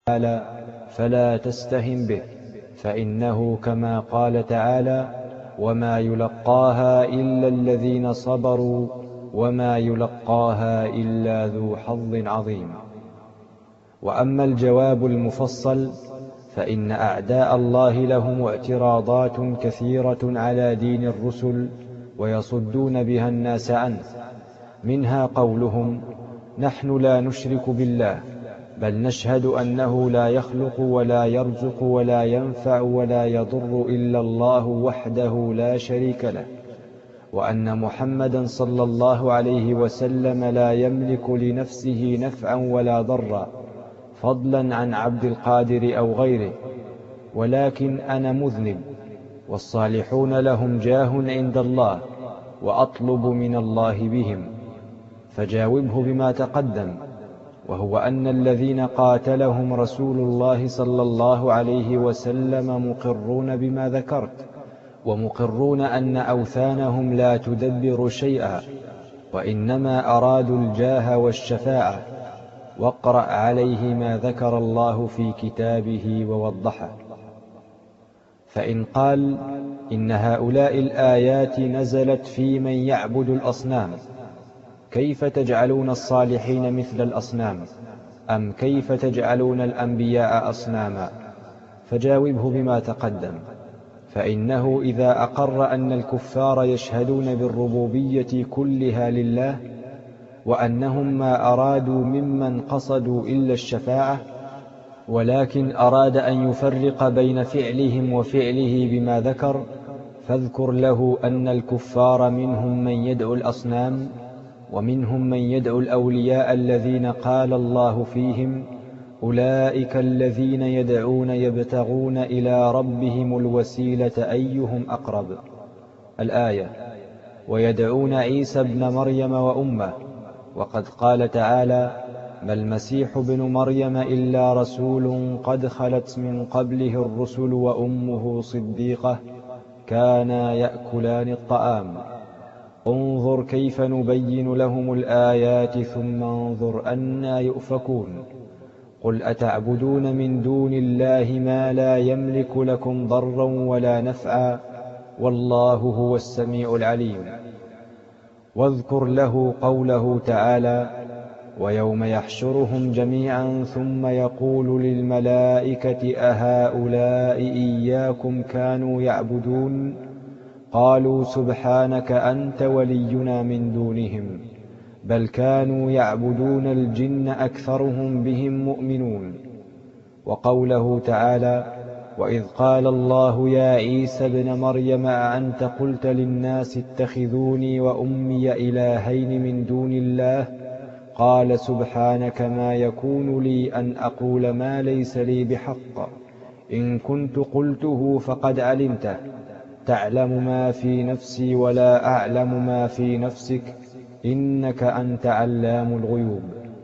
تعالى فلا تستهن به، فإنه كما قال تعالى: وما يلقاها إلا الذين صبروا وما يلقاها إلا ذو حظ عظيم. وأما الجواب المفصل فإن أعداء الله لهم اعتراضات كثيرة على دين الرسل ويصدون بها الناس عنه، منها قولهم: نحن لا نشرك بالله، بل نشهد أنه لا يخلق ولا يرزق ولا ينفع ولا يضر إلا الله وحده لا شريك له، وأن محمدا صلى الله عليه وسلم لا يملك لنفسه نفعا ولا ضرا، فضلا عن عبد القادر أو غيره، ولكن أنا مذنب، والصالحون لهم جاه عند الله، وأطلب من الله بهم. فجاوبه بما تقدم، وهو أن الذين قاتلهم رسول الله صلى الله عليه وسلم مقرون بما ذكرت، ومقرون أن أوثانهم لا تدبر شيئا، وإنما أرادوا الجاه والشفاعة. واقرأ عليه ما ذكر الله في كتابه ووضحه. فإن قال: إن هؤلاء الآيات نزلت في من يعبد الأصنام، كيف تجعلون الصالحين مثل الأصنام؟ أم كيف تجعلون الأنبياء أصناما؟ فجاوبه بما تقدم، فإنه إذا أقر أن الكفار يشهدون بالربوبية كلها لله، وأنهم ما أرادوا ممن قصدوا إلا الشفاعة، ولكن أراد أن يفرق بين فعلهم وفعله بما ذكر، فاذكر له أن الكفار منهم من يدعو الأصنام، ومنهم من يدعو الأولياء الذين قال الله فيهم: أولئك الذين يدعون يبتغون إلى ربهم الوسيلة أيهم أقرب. الآية. ويدعون عيسى ابن مريم وأمه، وقد قال تعالى: ما المسيح ابن مريم إلا رسول قد خلت من قبله الرسل وأمه صديقة كانا يأكلان الطعام. انظر كيف نبين لهم الآيات ثم انظر أنى يؤفكون. قل أتعبدون من دون الله ما لا يملك لكم ضرا ولا نفعا، والله هو السميع العليم. واذكر له قوله تعالى: ويوم يحشرهم جميعا ثم يقول للملائكة أهؤلاء إياكم كانوا يعبدون؟ قالوا سبحانك أنت ولينا من دونهم، بل كانوا يعبدون الجن أكثرهم بهم مؤمنون. وقوله تعالى: وإذ قال الله يا عيسى ابن مريم أأنت قلت للناس اتخذوني وأمي إلهين من دون الله؟ قال سبحانك ما يكون لي أن أقول ما ليس لي بحق، إن كنت قلته فقد علمته، تعلم ما في نفسي ولا أعلم ما في نفسك، إنك أنت علام الغيوب.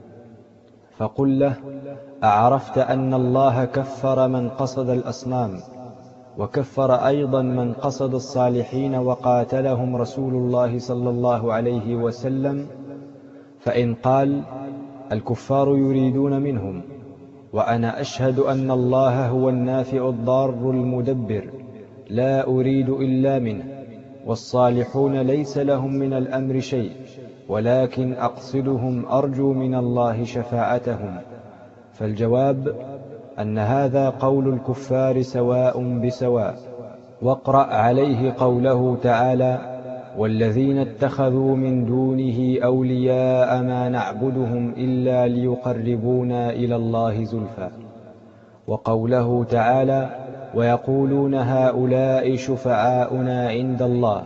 فقل له: أعرفت أن الله كفر من قصد الأصنام، وكفر أيضا من قصد الصالحين وقاتلهم رسول الله صلى الله عليه وسلم؟ فإن قال: الكفار يريدون منهم، وأنا أشهد أن الله هو النافع الضار المدبر، لا أريد إلا منه، والصالحون ليس لهم من الأمر شيء، ولكن أقصدهم أرجو من الله شفاعتهم. فالجواب أن هذا قول الكفار سواء بسواء. واقرأ عليه قوله تعالى: والذين اتخذوا من دونه أولياء ما نعبدهم إلا ليقربونا إلى الله زلفى. وقوله تعالى: ويقولون هؤلاء شفعاؤنا عند الله.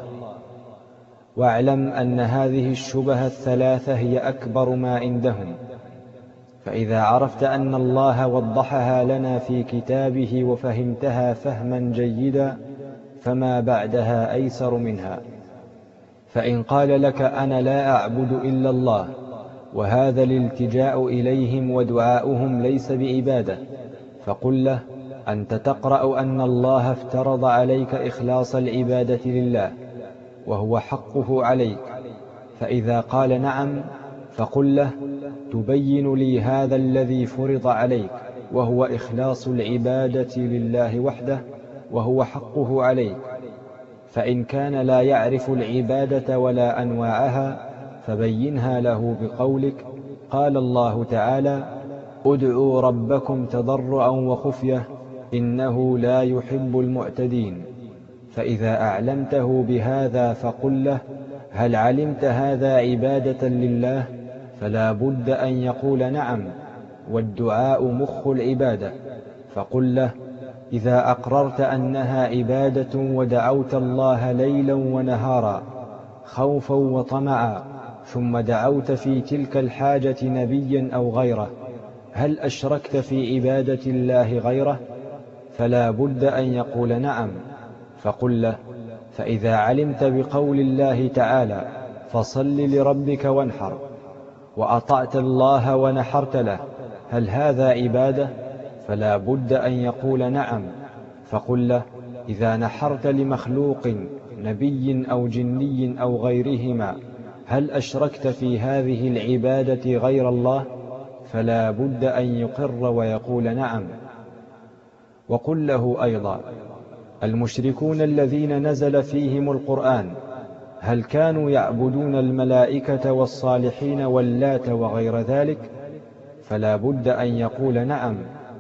واعلم أن هذه الشبه الثلاثة هي أكبر ما عندهم، فإذا عرفت أن الله وضحها لنا في كتابه وفهمتها فهما جيدا فما بعدها أيسر منها. فإن قال لك: أنا لا أعبد إلا الله، وهذا الالتجاء إليهم ودعاؤهم ليس بعبادة، فقل له: أنت تقرأ أن الله افترض عليك إخلاص العبادة لله، وهو حقه عليك. فإذا قال نعم، فقل له: تبين لي هذا الذي فرض عليك، وهو إخلاص العبادة لله وحده، وهو حقه عليك. فإن كان لا يعرف العبادة ولا أنواعها فبينها له بقولك: قال الله تعالى: ادعوا ربكم تضرعا وخفية إنه لا يحب المعتدين. فإذا أعلمته بهذا فقل له: هل علمت هذا عبادة لله؟ فلا بد أن يقول: نعم، والدعاء مخ العبادة. فقل له: إذا أقررت أنها عبادة ودعوت الله ليلا ونهارا خوفا وطمعا، ثم دعوت في تلك الحاجة نبيا أو غيره، هل أشركت في عبادة الله غيره؟ فلا بد أن يقول: نعم. فقل له: فإذا علمت بقول الله تعالى: فصل لربك وانحر، وأطعت الله ونحرت له، هل هذا عبادة؟ فلا بد أن يقول: نعم. فقل له: إذا نحرت لمخلوق نبي أو جني أو غيرهما، هل أشركت في هذه العبادة غير الله؟ فلا بد أن يقر ويقول: نعم. وقل له أيضا: المشركون الذين نزل فيهم القرآن هل كانوا يعبدون الملائكة والصالحين واللات وغير ذلك؟ فلا بد أن يقول: نعم.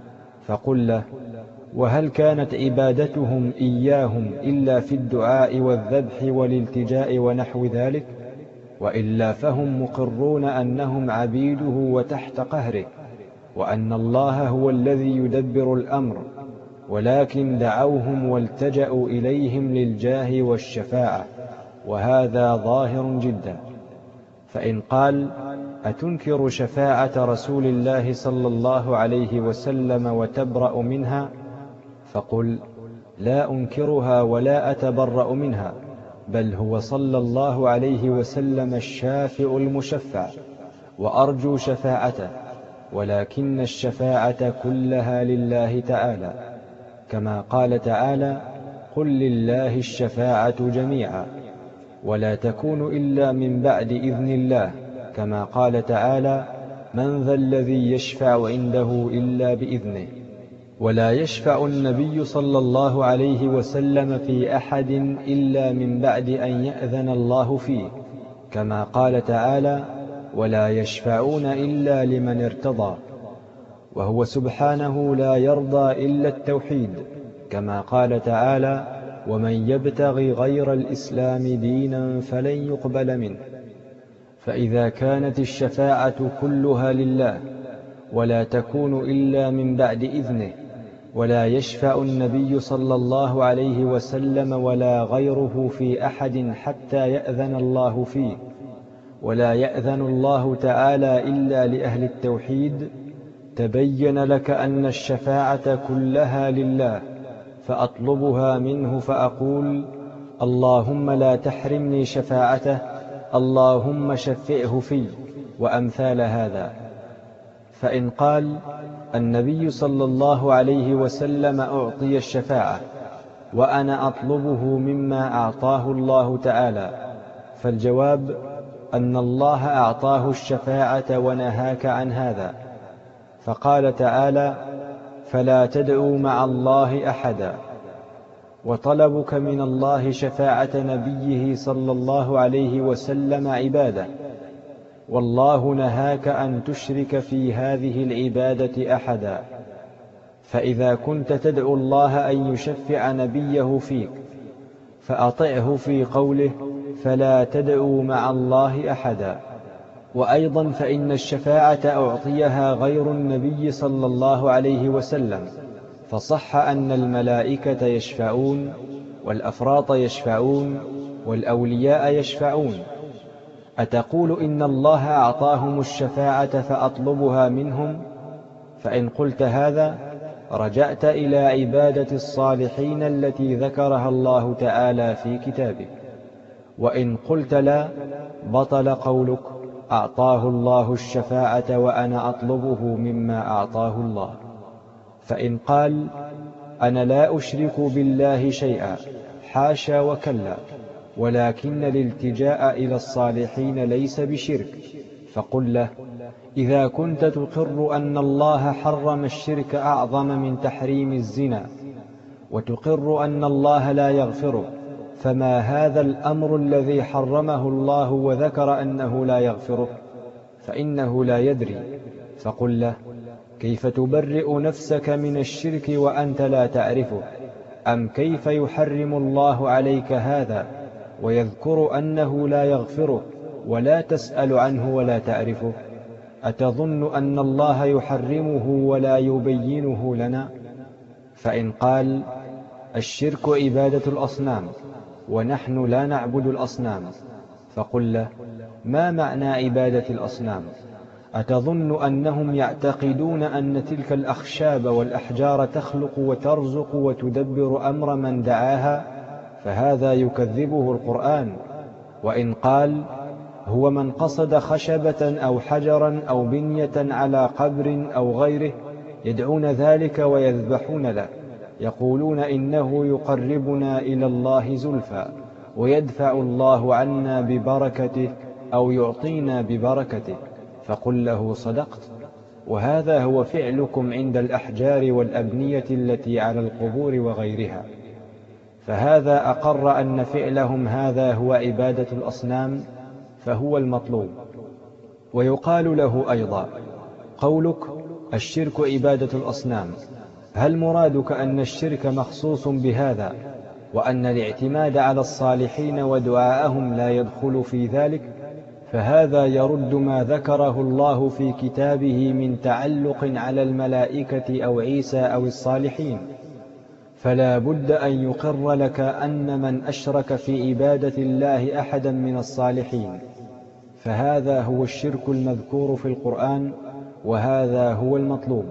فقل له: وهل كانت عبادتهم إياهم إلا في الدعاء والذبح والالتجاء ونحو ذلك؟ وإلا فهم مقرون أنهم عبيده وتحت قهره، وأن الله هو الذي يدبر الأمر، ولكن دعوهم والتجأوا إليهم للجاه والشفاعة، وهذا ظاهر جدا. فإن قال: أتنكر شفاعة رسول الله صلى الله عليه وسلم وتبرأ منها؟ فقل: لا أنكرها ولا أتبرأ منها، بل هو صلى الله عليه وسلم الشافع المشفع، وأرجو شفاعته، ولكن الشفاعة كلها لله تعالى، كما قال تعالى: قل لله الشفاعة جميعا، ولا تكون إلا من بعد إذن الله، كما قال تعالى: من ذا الذي يشفع عنده إلا بإذنه. ولا يشفع النبي صلى الله عليه وسلم في أحد إلا من بعد أن يأذن الله فيه، كما قال تعالى: ولا يشفعون إلا لمن ارتضى. وهو سبحانه لا يرضى إلا التوحيد، كما قال تعالى: ومن يبتغي غير الإسلام دينا فلن يقبل منه. فإذا كانت الشفاعة كلها لله ولا تكون إلا من بعد إذنه، ولا يشفع النبي صلى الله عليه وسلم ولا غيره في أحد حتى يأذن الله فيه، ولا يأذن الله تعالى إلا لأهل التوحيد، تبين لك أن الشفاعة كلها لله، فأطلبها منه فأقول: اللهم لا تحرمني شفاعته، اللهم شفعه في، وأمثال هذا. فإن قال: النبي صلى الله عليه وسلم أعطي الشفاعة وأنا أطلبه مما أعطاه الله تعالى، فالجواب أن الله أعطاه الشفاعة ونهاك عن هذا، فقال تعالى: فلا تدعوا مع الله أحدا. وطلبك من الله شفاعة نبيه صلى الله عليه وسلم عبادة، والله نهاك أن تشرك في هذه العبادة أحدا. فإذا كنت تدعو الله أن يشفع نبيه فيك فأطعه في قوله: فلا تدعوا مع الله أحدا. وأيضا فإن الشفاعة أعطيها غير النبي صلى الله عليه وسلم، فصح أن الملائكة يشفعون، والأفراط يشفعون، والأولياء يشفعون. أتقول إن الله أعطاهم الشفاعة فأطلبها منهم؟ فإن قلت هذا رجعت إلى عبادة الصالحين التي ذكرها الله تعالى في كتابه. وإن قلت لا، بطل قولك: أعطاه الله الشفاعة وأنا أطلبه مما أعطاه الله. فإن قال: أنا لا أشرك بالله شيئا، حاشا وكلا، ولكن الالتجاء إلى الصالحين ليس بشرك، فقل له: إذا كنت تقر أن الله حرم الشرك أعظم من تحريم الزنا، وتقر أن الله لا يغفره، فما هذا الأمر الذي حرمه الله وذكر أنه لا يغفره؟ فإنه لا يدري. فقل له: كيف تبرئ نفسك من الشرك وأنت لا تعرفه؟ أم كيف يحرم الله عليك هذا ويذكر أنه لا يغفره ولا تسأل عنه ولا تعرفه؟ أتظن أن الله يحرمه ولا يبينه لنا؟ فإن قال: الشرك عبادة الأصنام ونحن لا نعبد الأصنام، فقل له: ما معنى عبادة الأصنام؟ أتظن أنهم يعتقدون أن تلك الأخشاب والأحجار تخلق وترزق وتدبر أمر من دعاها؟ فهذا يكذبه القرآن. وإن قال: هو من قصد خشبة أو حجرا أو بنية على قبر أو غيره يدعون ذلك ويذبحون له، يقولون إنه يقربنا إلى الله زلفى ويدفع الله عنا ببركته أو يعطينا ببركته، فقل له: صدقت، وهذا هو فعلكم عند الأحجار والأبنية التي على القبور وغيرها. فهذا أقر أن فعلهم هذا هو عبادة الأصنام، فهو المطلوب. ويقال له أيضا: قولك الشرك عبادة الأصنام، هل مرادك أن الشرك مخصوص بهذا وأن الاعتماد على الصالحين ودعاءهم لا يدخل في ذلك؟ فهذا يرد ما ذكره الله في كتابه من تعلق على الملائكة أو عيسى أو الصالحين. فلا بد أن يقر لك أن من أشرك في عبادة الله أحدا من الصالحين فهذا هو الشرك المذكور في القرآن، وهذا هو المطلوب.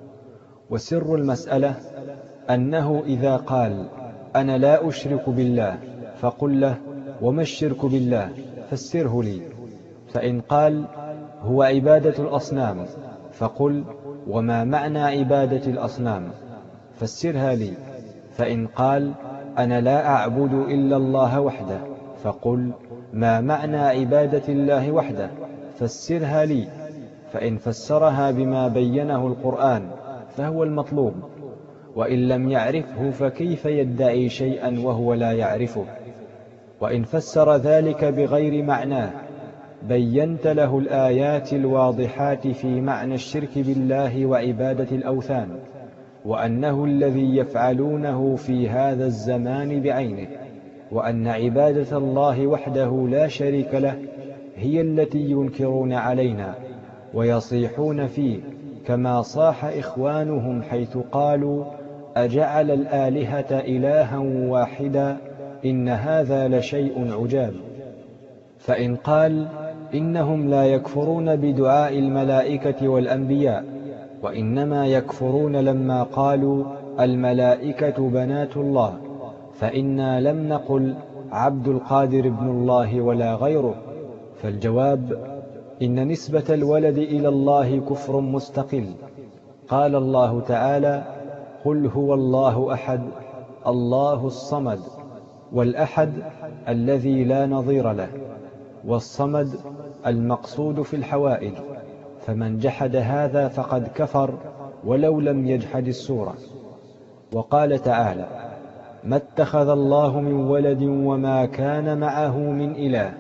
وسر المسألة أنه إذا قال: أنا لا أشرك بالله، فقل له: وما الشرك بالله؟ فسره لي. فإن قال: هو عبادة الأصنام، فقل: وما معنى عبادة الأصنام؟ فسرها لي. فإن قال: أنا لا أعبد إلا الله وحده، فقل: ما معنى عبادة الله وحده؟ فسرها لي. فإن فسرها بما بينه القرآن فهو المطلوب، وإن لم يعرفه فكيف يدعي شيئا وهو لا يعرفه؟ وإن فسر ذلك بغير معناه بينت له الآيات الواضحات في معنى الشرك بالله وعبادة الأوثان، وأنه الذي يفعلونه في هذا الزمان بعينه، وأن عبادة الله وحده لا شريك له هي التي ينكرون علينا ويصيحون فيه، كما صاح إخوانهم حيث قالوا: أجعل الآلهة إلها واحدا إن هذا لشيء عجاب. فإن قال: إنهم لا يكفرون بدعاء الملائكة والأنبياء، وإنما يكفرون لما قالوا الملائكة بنات الله، فإنا لم نقل عبد القادر ابن الله ولا غيره. فالجواب: إن نسبة الولد إلى الله كفر مستقل. قال الله تعالى: قل هو الله أحد الله الصمد، والأحد الذي لا نظير له، والصمد المقصود في الحوائج، فمن جحد هذا فقد كفر ولو لم يجحد السورة. وقال تعالى: ما اتخذ الله من ولد وما كان معه من إله،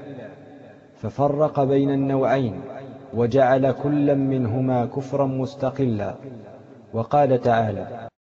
ففرق بين النوعين وجعل كلا منهما كفرا مستقلا. وقال تعالى: